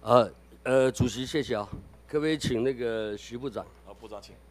主席谢谢啊，可不可以请那个徐部长？ 部长请。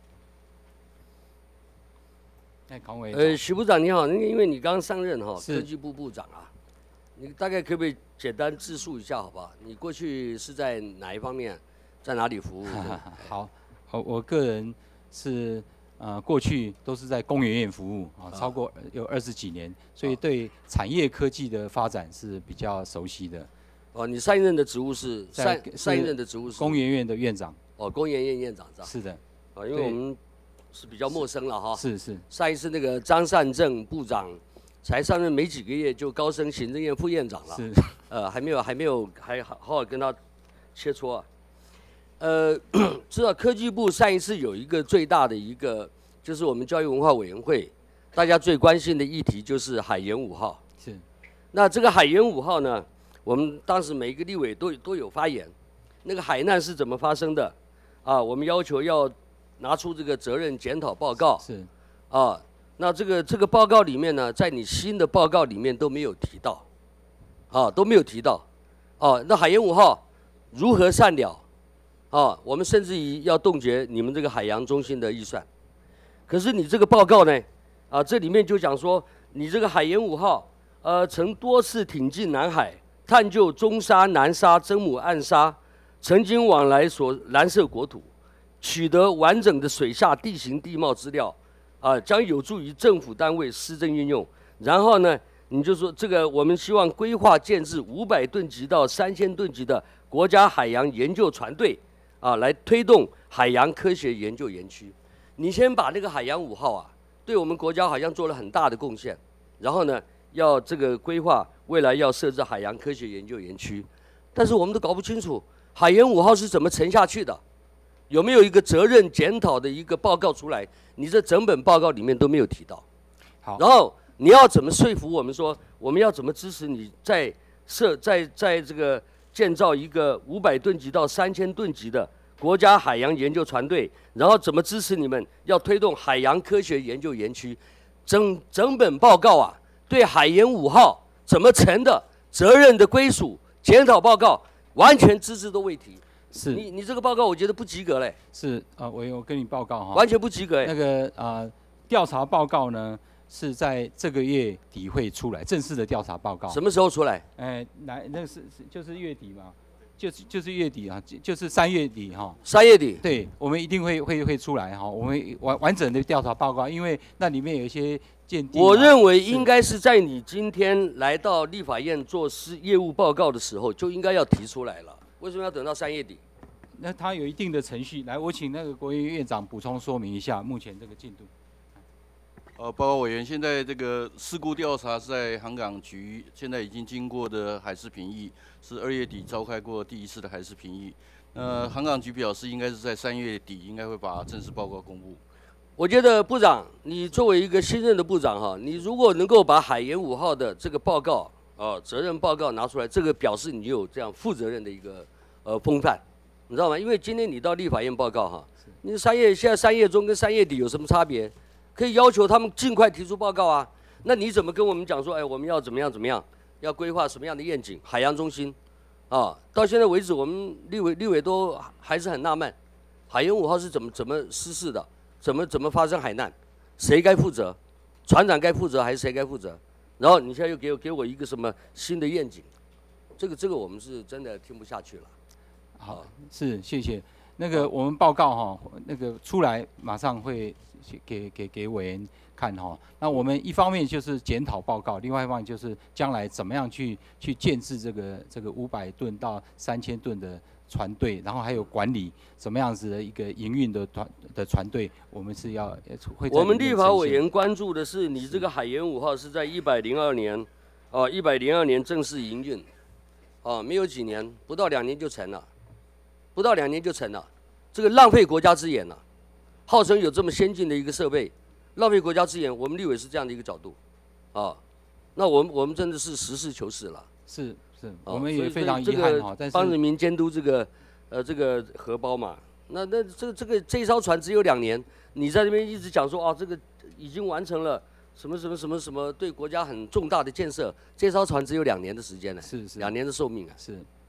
康委。 徐部长你好，因为你刚上任哈，科技部部长啊，你大概可不可以简单自述一下，好不好？你过去是在哪一方面，在哪里服务？ 好，我个人是过去都是在工研院服务啊，超过有20几年，所以对产业科技的发展是比较熟悉的。 哦，你上一任的职务是上一任的职务是工研院的院长。 哦，工研院院长这样。 是的。 啊，因为我们是比较陌生了哈。 是。 上一次那个张善政部长才上任没几个月就高升行政院副院长了。 是。 还好好跟他切磋啊。知道科技部上一次有一个最大的一个，就是我们教育文化委员会，大家最关心的议题就是海研5号。 是。 那这个海研5号呢，我们当时每一个立委都有发言。那个海难是怎么发生的？啊，我们要求要拿出这个责任检讨报告。 是。 啊，那这个报告里面呢，在你新的报告里面都没有提到，啊，都没有提到。啊，那海研5号如何善了？啊，我们甚至于要冻结你们这个海洋中心的预算。可是你这个报告呢，啊，这里面就讲说，你这个海研5号，曾多次挺进南海，探究中沙、南沙、真母暗沙，曾经往来所蓝色国土，取得完整的水下地形地貌资料，啊，将有助于政府单位施政运用。然后呢，你就说这个，我们希望规划建制500吨级到3000吨级的国家海洋研究船队。啊，来推动海洋科学研究园区。你先把那个海洋5号啊，对我们国家好像做了很大的贡献。然后呢，要这个规划未来要设置海洋科学研究园区，但是我们都搞不清楚海研5号是怎么沉下去的，有没有一个责任检讨的一个报告出来？你这整本报告里面都没有提到。 好， 然后你要怎么说服我们说，我们要怎么支持你在这个建造一个500吨级到3000吨级的国家海洋研究船队，然后怎么支持你们要推动海洋科学研究园区？整本报告啊，对海研5号怎么沉的、责任的归属、检讨报告，完全只字都未提。 是你这个报告，我觉得不及格嘞。 是我跟你报告哈， 完全不及格哎。 那个调查报告呢？是在这个月底会出来正式的调查报告。 什么时候出来？ 那就是月底嘛，就是月底啊，就是3月底哈。 3月底。 对，我们一定会出来哈，我们完整的调查报告，因为那里面有一些鉴定。 我认为应该是在你今天来到立法院做业务报告的时候，就应该要提出来了。为什么要等到3月底？ 那它有一定的程序。来，我请那个国研院长补充说明一下目前这个进度。 报告委员，现在这个事故调查是在航港局，现在已经经过的海事评议，是2月底召开过第一次的海事评议。航港局表示，应该是在3月底，应该会把正式报告公布。 我觉得部长，你作为一个新任的部长哈，你如果能够把海研5号的这个报告责任报告拿出来，这个表示你有这样负责任的一个风范，你知道吗？因为今天你到立法院报告哈，你现在3月中跟3月底有什么差别？可以要求他们尽快提出报告啊。那你怎么跟我们讲说，哎，我们要怎么样，要规划什么样的愿景？海洋中心，啊，到现在为止，我们立委都还是很纳闷，海研5号是怎么失事的？怎么发生海难？谁该负责？船长该负责还是谁该负责？然后你现在又给我一个什么新的愿景？这个我们是真的听不下去了。 好，是谢谢。那个我们报告哈，那个出来马上会给委员看哈。那我们一方面就是检讨报告，另外一方面就是将来怎么样去建制这个500吨到3000吨的船队，然后还有管理什么样子的一个营运的船队，我们是要会。 我们立法委员关注的是你这个海研5号是在102年，102年正式营运，没有几年，不到2年就成了。不到2年就成了，这个浪费国家资源了。号称有这么先进的一个设备，浪费国家资源，我们立委是这样的一个角度，那我们真的是实事求是了。 是，我们也非常遗憾哈，但是帮人民监督这个荷包嘛。那这一艘船只有2年，你在这边一直讲说这个已经完成了什么对国家很重大的建设，这艘船只有2年的时间呢， 是 2年的寿命啊。 是。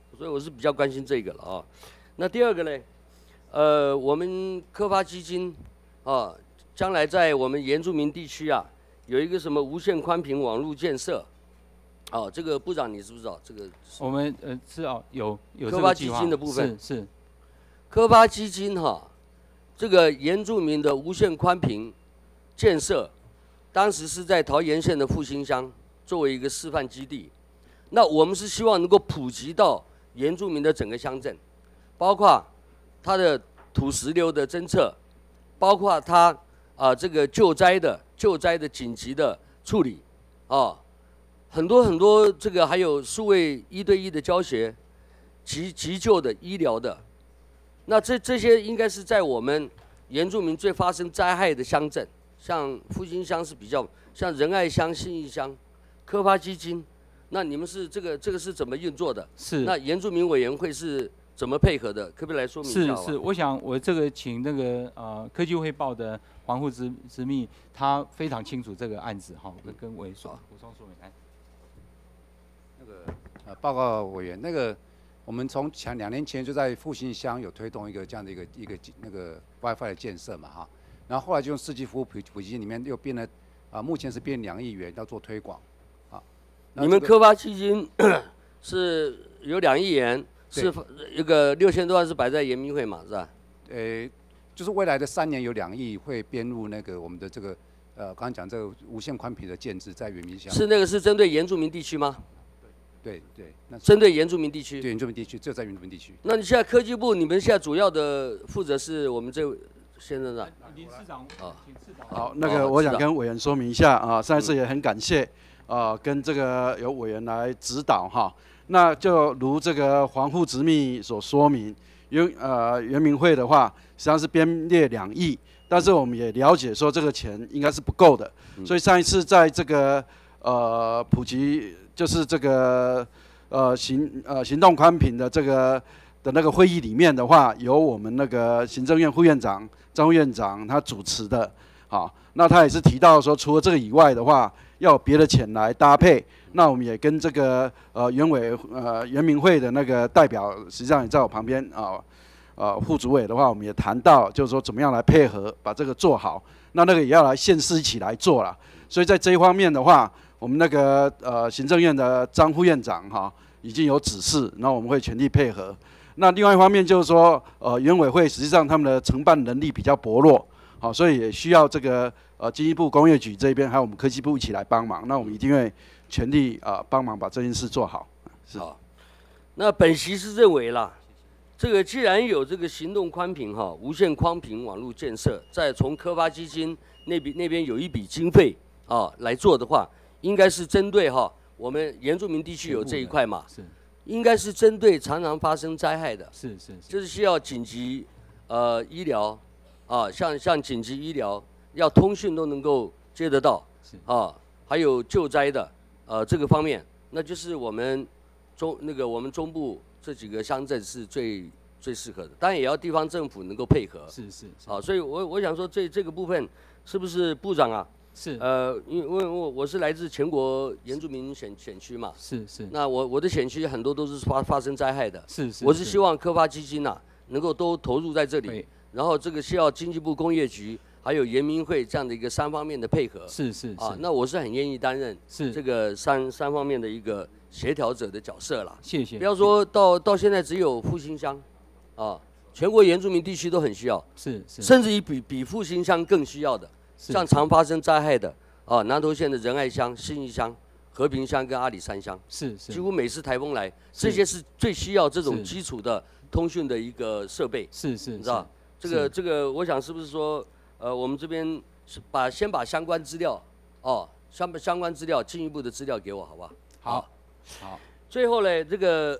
所以我是比较关心这个了啊。那第二个呢，我们科发基金啊，将来在我们原住民地区啊，有一个什么无线宽频网络建设，哦，这个部长你知不知道？这个我们是有科发基金的部分是科发基金哈，这个原住民的无线宽频建设，当时是在桃园县的复兴乡作为一个示范基地。那我们是希望能够普及到原住民的整个乡镇，包括它的土石流的侦测，包括它这个救灾的紧急的处理啊，很多这个还有数位1对1的教学，急救的医疗的。那这些应该是在我们原住民最发生灾害的乡镇，像复兴乡是比较，像仁爱乡、信义乡，科发基金，那你们是这个是怎么运作的？ 是。 那原住民委员会是怎么配合的？可不可以来说明一下？ 是，我想我这个请那个科技汇报的黄户之秘，他非常清楚这个案子哈，跟委说补充说明来。 那个报告委员，那个我们从2年前就在复兴乡有推动一个这样的一个那个 WiFi 的建设嘛哈，然后后来就用4G服务普及里面又变了目前是变2亿元要做推广，啊。 你们科发基金是有2亿元，是一个6000多万是摆在原民会嘛，是吧？ 就是未来的3年有2亿会编入那个我们的这个刚刚讲这个无线宽频的建制在原民乡。 是那个是针对原住民地区吗？ 对，那针对原住民地区。 对原住民地区，就在原住民地区。 那你现在科技部，你们现在主要的负责是我们这位先生的。 林市长啊，请市长。 好，那个我想跟委员说明一下啊，上一次也很感谢跟这个有委员来指导哈。那就如这个黄户执秘所说明，原民会的话，实际上是编列2亿，但是我们也了解说这个钱应该是不够的，所以上一次在这个普及就是这个行动宽频的那个会议里面的话，由我们那个行政院副院长张副院长他主持的，好，那他也是提到说，除了这个以外的话，要有别的钱来搭配。那我们也跟这个原民会的那个代表，实际上也在我旁边副主委的话，我们也谈到，就是说怎么样来配合把这个做好。那个也要来县市一起来做啦。所以在这一方面的话，我们那个行政院的张副院长哈已经有指示，那我们会全力配合。那另外一方面就是说，原委会实际上他们的承办能力比较薄弱，好，所以也需要这个经济部工业局这边还有我们科技部一起来帮忙。那我们一定会全力帮忙把这件事做好。 好，那本席是认为啦，这个既然有这个行动宽频无线宽频网络建设，再从科发基金那边有一笔经费来做的话，应该是针对我们原住民地区有这一块嘛， 是， 应该是针对常常发生灾害的， 是， 就是需要紧急医疗像紧急医疗要通讯都能够接得到还有救灾的这个方面，那就是我们我们中部这几个乡镇是最适合的，当然也要地方政府能够配合， 是所以我想说这个部分是不是部长啊？ 是因为我是来自全国原住民选区嘛， 是， 那我的选区很多都是发生灾害的， 是， 我是希望科发基金能够都投入在这里，然后这个需要经济部工业局还有原民会这样的一个3方面的配合， 是那我是很愿意担任这个三方面的一个协调者的角色啦。 谢谢。 不要说到现在只有复兴乡全国原住民地区都很需要， 是， 甚至于比复兴乡更需要的。像常发生灾害的南投县的仁爱乡、信义乡、和平乡跟阿里山乡， 是， 几乎每次台风来，这些是最需要这种基础的通讯的一个设备。 是， 你知道这个，我想是不是说我们这边先把相关资料相关资料进一步的资料给我，好不好？ 好。 最后呢，这个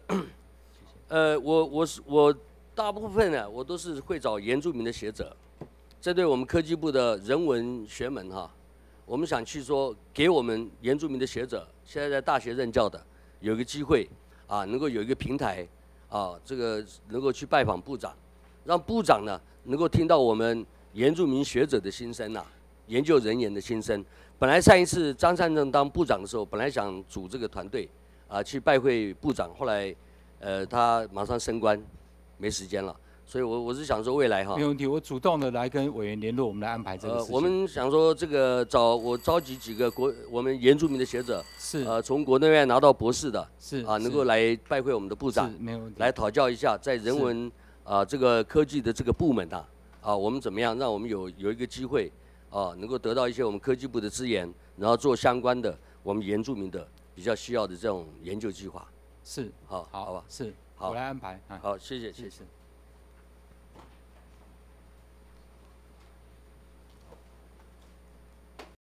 我大部分呢，我都是会找原住民的学者。针对我们科技部的人文学门我们想去说给我们原住民的学者，现在在大学任教的，有一个机会能够有一个平台这个能够去拜访部长，让部长呢能够听到我们原住民学者的心声研究人员的心声。本来上一次张善政当部长的时候，本来想组这个团队去拜会部长，后来他马上升官，没时间了。所以我是想说未来哈， 没有问题，我主动的来跟委员联络，我们来安排这个事情。 我们想说这个我召集几个我们原住民的学者， 是从国内外拿到博士的， 是能够来拜会我们的部长， 没有问题， 来讨教一下在人文这个科技的这个部门我们怎么样让我们有一个机会能够得到一些我们科技部的资源，然后做相关的我们原住民的比较需要的这种研究计划。 是好吧， 是， 好， 我来安排。 好，谢谢。 是。